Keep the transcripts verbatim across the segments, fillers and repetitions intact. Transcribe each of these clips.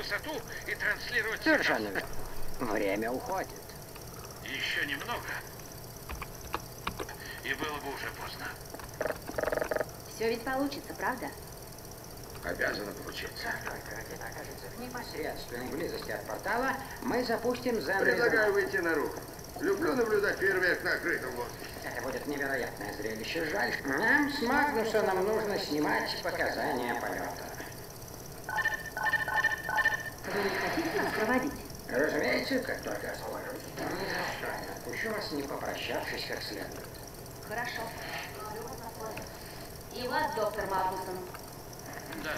высоту и транслировать... Совершенно верно. Время уходит. Еще немного. И было бы уже поздно. Все ведь получится, правда? Обязано получиться. Как только ракета окажется в непосредственной близости от портала, мы запустим зондеризацию. Предлагаю выйти наружу. Люблю наблюдать фейерверк на открытом воздухе. Это будет невероятное зрелище. Жаль, нам с Магнусоном нужно снимать показания полета. Вы не хотите нас проводить? Разумеется, как только освобожусь. Ни за что не отпущу вас, не попрощавшись как следует. Хорошо. И вас, доктор Магнусон. Да.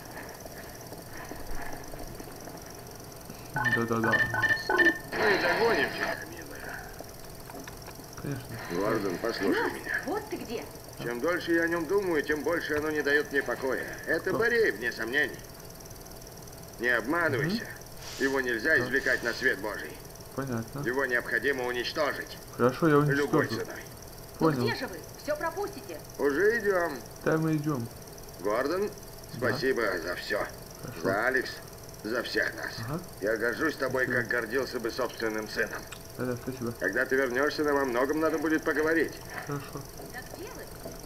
Да-да-да. Мы догоним тебя, милая. Конечно. Гордон, послушай меня. Вот ты где. Чем дольше я о нем думаю, тем больше оно не дает мне покоя. Это Борей, вне сомнений. Не обманывайся. Его нельзя извлекать на свет Божий. Понятно. Его необходимо уничтожить. Хорошо, я Любой уничтожу. ценой. Понял. Ну где же вы? Все пропустите. Уже идем. Да, мы идем. Гордон, спасибо за все. Хорошо. За Алекс, за всех нас. Ага. Я горжусь тобой, как гордился бы собственным сыном. Да-да, спасибо. Когда ты вернешься, нам о многом надо будет поговорить. Хорошо. Да где вы?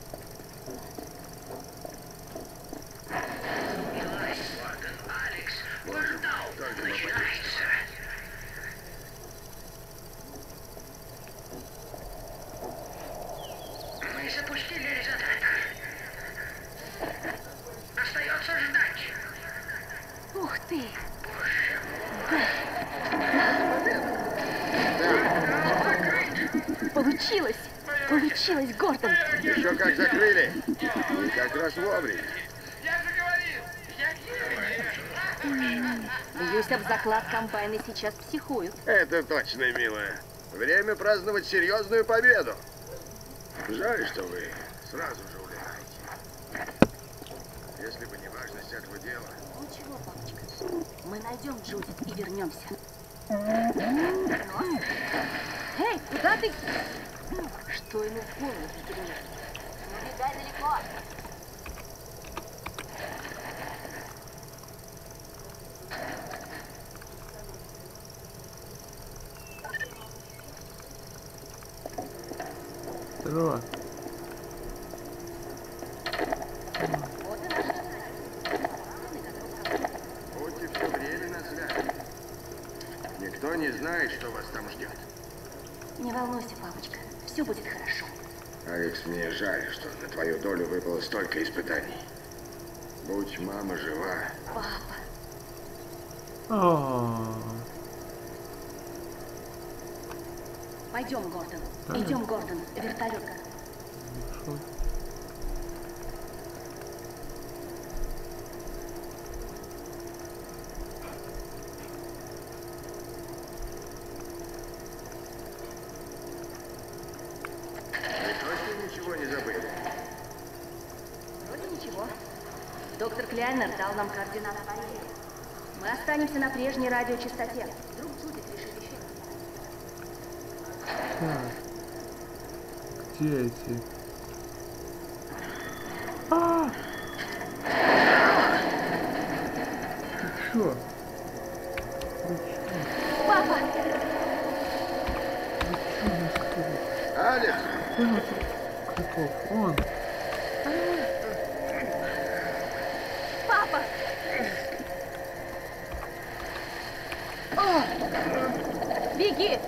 Алекс, ждал, Только начинается. Мы запустили резонатор. Остается ждать. Ух ты! Получилось! Получилось, Гордон! Еще как закрыли. И как раз вовремя. Я же говорил, я гений. Бьюсь об заклад, комбайны сейчас психуют. Это точно, милая. Время праздновать серьезную победу. Жаль, что вы сразу же улетаете. Если бы не важность этого дела. Ничего, папочка. Мы найдем Джудит и вернемся. Эй, куда ты? Что ему в голову прикинуло? Не убегай далеко. Здорово. Вот и наш. Будьте все время на связи. Никто не знает, что вас там ждет. Не волнуйся, папочка. Все будет хорошо. Алекс, мне жаль, что на твою долю выпало столько испытаний. Будь мама жива. Папа. А-а-а. Пойдем, Гордон. Да. Идем, Гордон. Вертолетка. Хорошо. Вы точно ничего не забыли? Вроде ничего. Доктор Кляйнер дал нам координаты Борей. Мы останемся на прежней радиочастоте. Вдруг Джудит решит еще. Так. Где эти? А! Ты чё? Ты чё? Папа! Ты чё нас тут? Алекс! Понял, каков он? Папа! О! Беги!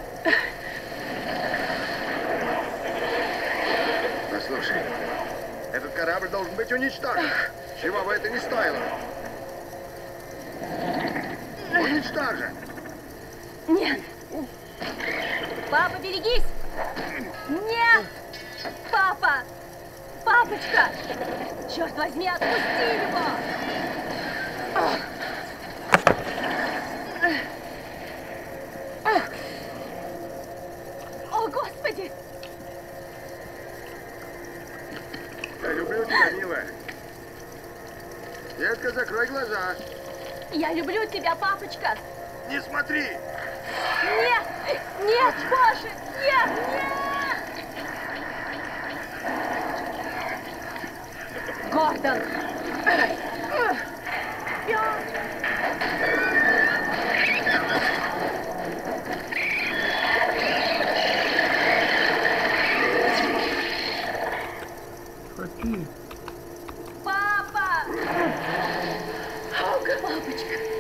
Послушай, этот корабль должен быть уничтожен. Чего бы это ни стоило. Уничтожен. Нет! Папа, берегись! Нет! Папа! Папочка! Черт возьми, отпусти его! О, Господи! Я люблю тебя, милая. Детка, закрой глаза. Я люблю тебя, папочка! Не смотри. Нет! Нет, Боже! Нет! Нет! Гордон! Какие? Папа! Олга, папочка,